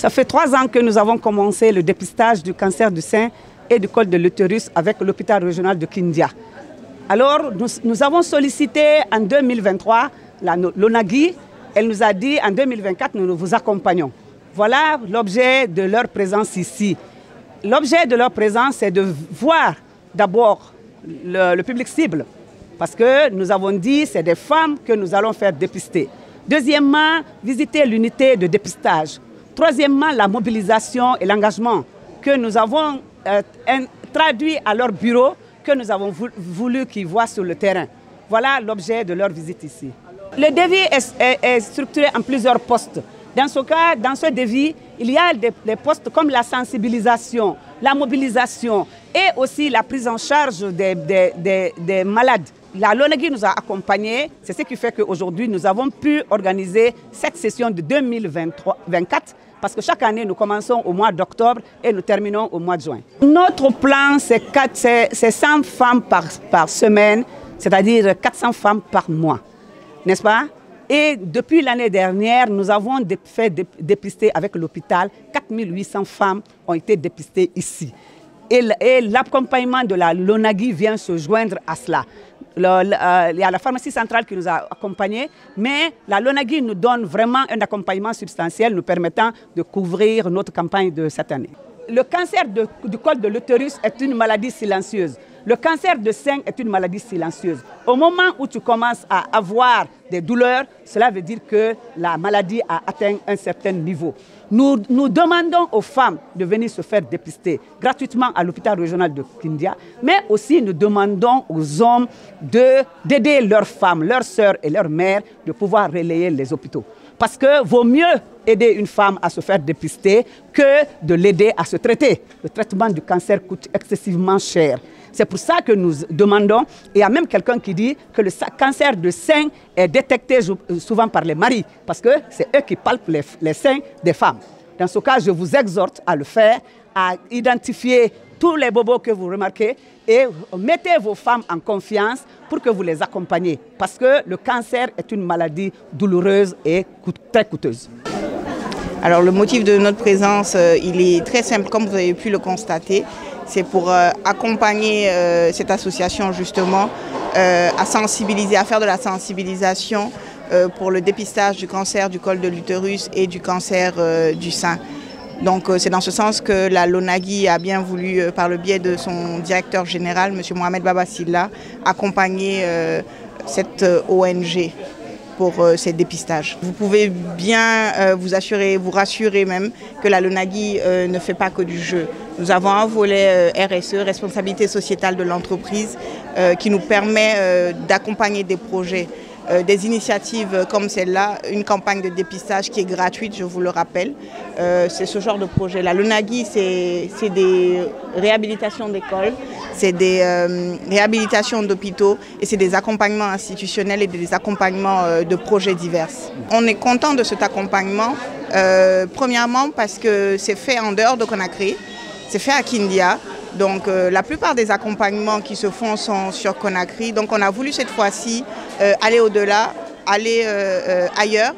Ça fait 3 ans que nous avons commencé le dépistage du cancer du sein et du col de l'utérus avec l'hôpital régional de Kindia. Alors, nous avons sollicité en 2023 l'ONAGI. Elle nous a dit en 2024, nous vous accompagnons. Voilà l'objet de leur présence ici. L'objet de leur présence, c'est de voir d'abord le public cible. Parce que nous avons dit, c'est des femmes que nous allons faire dépister. Deuxièmement, visiter l'unité de dépistage. Troisièmement, la mobilisation et l'engagement que nous avons traduit à leur bureau, que nous avons voulu qu'ils voient sur le terrain. Voilà l'objet de leur visite ici. Le devis est structuré en plusieurs postes. Dans ce cas, dans ce devis, il y a des postes comme la sensibilisation, la mobilisation et aussi la prise en charge des malades. La LONAGI nous a accompagnés, c'est ce qui fait qu'aujourd'hui nous avons pu organiser cette session de 2024 parce que chaque année nous commençons au mois d'octobre et nous terminons au mois de juin. Notre plan c'est 100 femmes par semaine, c'est-à-dire 400 femmes par mois, n'est-ce pas? Et depuis l'année dernière, nous avons fait dépister avec l'hôpital, 4800 femmes ont été dépistées ici. Et l'accompagnement de la LONAGI vient se joindre à cela. Il y a la pharmacie centrale qui nous a accompagnés, mais la LONAGI nous donne vraiment un accompagnement substantiel nous permettant de couvrir notre campagne de cette année. Le cancer du col de l'utérus est une maladie silencieuse. Le cancer de sein est une maladie silencieuse. Au moment où tu commences à avoir des douleurs, cela veut dire que la maladie a atteint un certain niveau. Nous demandons aux femmes de venir se faire dépister gratuitement à l'hôpital régional de Kindia, mais aussi nous demandons aux hommes d'aider leurs femmes, leurs sœurs et leurs mères de pouvoir relayer les hôpitaux. Parce que vaut mieux aider une femme à se faire dépister que de l'aider à se traiter. Le traitement du cancer coûte excessivement cher. C'est pour ça que nous demandons, et il y a même quelqu'un qui dit que le cancer de sein est détecté souvent par les maris, parce que c'est eux qui palpent les seins des femmes. Dans ce cas, je vous exhorte à le faire, à identifier tous les bobos que vous remarquez et mettez vos femmes en confiance pour que vous les accompagniez, parce que le cancer est une maladie douloureuse et très coûteuse. Alors le motif de notre présence, il est très simple, comme vous avez pu le constater. C'est pour accompagner cette association justement à sensibiliser, à faire de la sensibilisation pour le dépistage du cancer du col de l'utérus et du cancer du sein. Donc c'est dans ce sens que la LONAGI a bien voulu, par le biais de son directeur général, M. Mohamed Baba Silla, accompagner cette ONG pour ces dépistages. Vous pouvez bien vous rassurer même que la LONAGI ne fait pas que du jeu. Nous avons un volet RSE, responsabilité sociétale de l'entreprise, qui nous permet d'accompagner des projets, des initiatives comme celle-là, une campagne de dépistage qui est gratuite, je vous le rappelle. C'est ce genre de projet. La LONAGI, c'est des réhabilitations d'écoles, c'est des réhabilitations d'hôpitaux et c'est des accompagnements institutionnels et des accompagnements de projets divers. On est content de cet accompagnement, premièrement parce que c'est fait en dehors de Conakry, c'est fait à Kindia. Donc la plupart des accompagnements qui se font sont sur Conakry. Donc on a voulu cette fois-ci aller au-delà, aller ailleurs.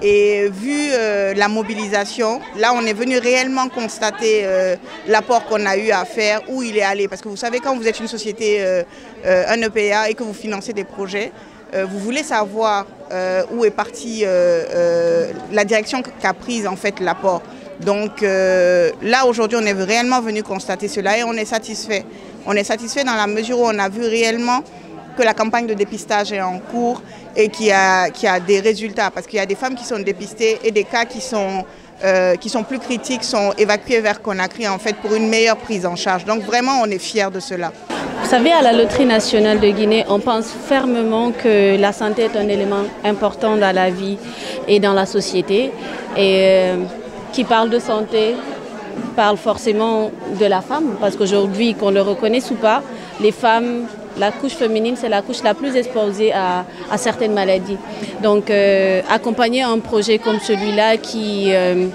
Et vu la mobilisation, là on est venu réellement constater l'apport qu'on a eu à faire, où il est allé. Parce que vous savez, quand vous êtes une société, un EPA et que vous financez des projets, vous voulez savoir où est partie la direction qu'a prise en fait l'apport. Donc là aujourd'hui on est réellement venu constater cela et on est satisfait. On est satisfait dans la mesure où on a vu réellement que la campagne de dépistage est en cours et qu'il y a des résultats. Parce qu'il y a des femmes qui sont dépistées et des cas qui sont plus critiques sont évacués vers Conakry en fait pour une meilleure prise en charge. Donc vraiment on est fiers de cela. Vous savez, à la Loterie nationale de Guinée, on pense fermement que la santé est un élément important dans la vie et dans la société. Et qui parle de santé parle forcément de la femme, parce qu'aujourd'hui, qu'on le reconnaisse ou pas, les femmes, la couche féminine, c'est la couche la plus exposée à certaines maladies. Donc, accompagner un projet comme celui-là qui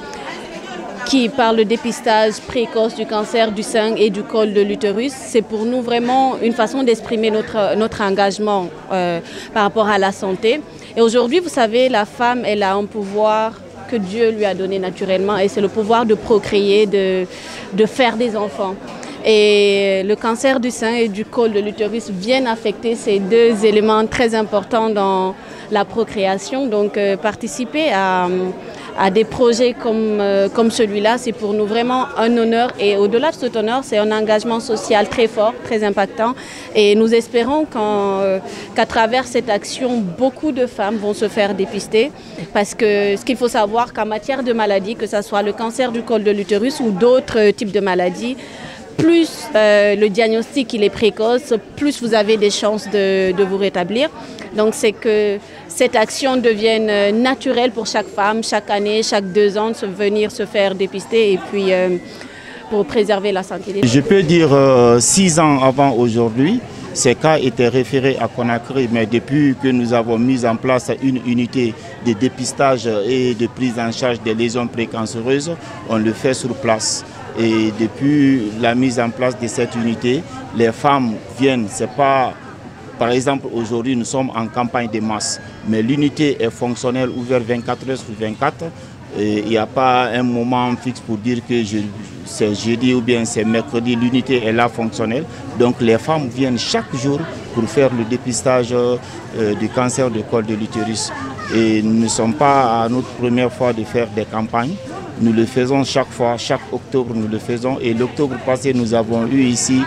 parle de dépistage précoce du cancer du sein et du col de l'utérus, c'est pour nous vraiment une façon d'exprimer notre engagement par rapport à la santé. Et aujourd'hui, vous savez, la femme, elle a un pouvoir que Dieu lui a donné naturellement et c'est le pouvoir de procréer, de faire des enfants. Et le cancer du sein et du col de l'utérus viennent affecter ces deux éléments très importants dans la procréation. Donc participer à des projets comme celui-là, c'est pour nous vraiment un honneur. Et au-delà de cet honneur, c'est un engagement social très fort, très impactant. Et nous espérons qu'à travers cette action, beaucoup de femmes vont se faire dépister. Parce que ce qu'il faut savoir, qu'en matière de maladies, que ce soit le cancer du col de l'utérus ou d'autres types de maladies, plus le diagnostic il est précoce, plus vous avez des chances de vous rétablir. Donc c'est que cette action devienne naturelle pour chaque femme, chaque année, chaque 2 ans, de venir se faire dépister et puis pour préserver la santé des femmes. Je peux dire 6 ans avant aujourd'hui, ces cas étaient référés à Conakry, mais depuis que nous avons mis en place une unité de dépistage et de prise en charge des lésions précancéreuses, on le fait sur place. Et depuis la mise en place de cette unité, les femmes viennent, c'est pas, par exemple aujourd'hui nous sommes en campagne de masse, mais l'unité est fonctionnelle, ouverte 24 heures sur 24. Il n'y a pas un moment fixe pour dire que c'est jeudi ou bien c'est mercredi, l'unité est là fonctionnelle. Donc les femmes viennent chaque jour pour faire le dépistage du cancer du col de l'utérus. Et nous ne sommes pas à notre première fois de faire des campagnes. Nous le faisons chaque fois, chaque octobre nous le faisons. Et l'octobre passé, nous avons eu ici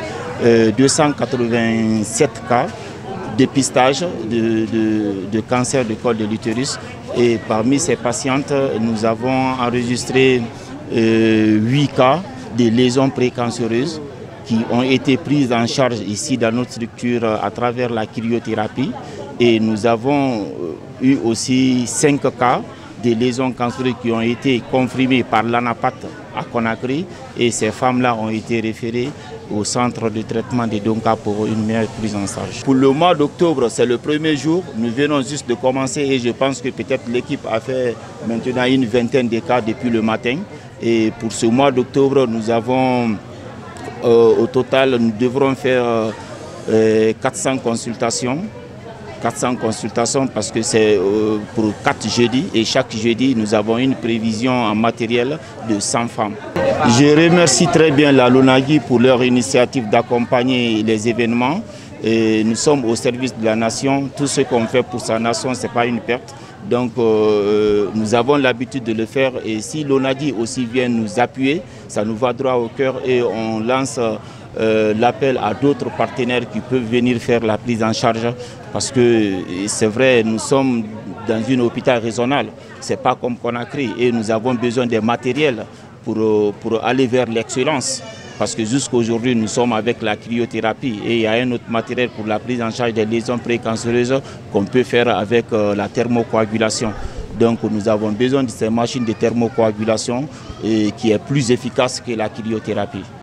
287 cas de dépistage de cancer du col de l'utérus. Et parmi ces patientes, nous avons enregistré 8 cas de lésions précancéreuses qui ont été prises en charge ici dans notre structure à travers la cryothérapie. Et nous avons eu aussi 5 cas des lésions cancéreuses qui ont été confirmées par l'ANAPAT à Conakry et ces femmes-là ont été référées au centre de traitement de Donka pour une meilleure prise en charge. Pour le mois d'octobre, c'est le premier jour, nous venons juste de commencer et je pense que peut-être l'équipe a fait maintenant une vingtaine de cas depuis le matin. Et pour ce mois d'octobre, nous avons au total, nous devrons faire 400 consultations. 400 consultations parce que c'est pour 4 jeudis et chaque jeudi nous avons une prévision en matériel de 100 femmes. Je remercie très bien la LONAGI pour leur initiative d'accompagner les événements. Et nous sommes au service de la nation. Tout ce qu'on fait pour sa nation, ce n'est pas une perte. Donc nous avons l'habitude de le faire et si LONAGI aussi vient nous appuyer, ça nous va droit au cœur et on lance l'appel à d'autres partenaires qui peuvent venir faire la prise en charge parce que c'est vrai, nous sommes dans un hôpital régional, ce n'est pas comme Conakry et nous avons besoin des matériels pour aller vers l'excellence parce que jusqu'à aujourd'hui nous sommes avec la cryothérapie et il y a un autre matériel pour la prise en charge des lésions précancéreuses qu'on peut faire avec la thermocoagulation. Donc nous avons besoin de ces machines de thermocoagulation qui est plus efficace que la cryothérapie.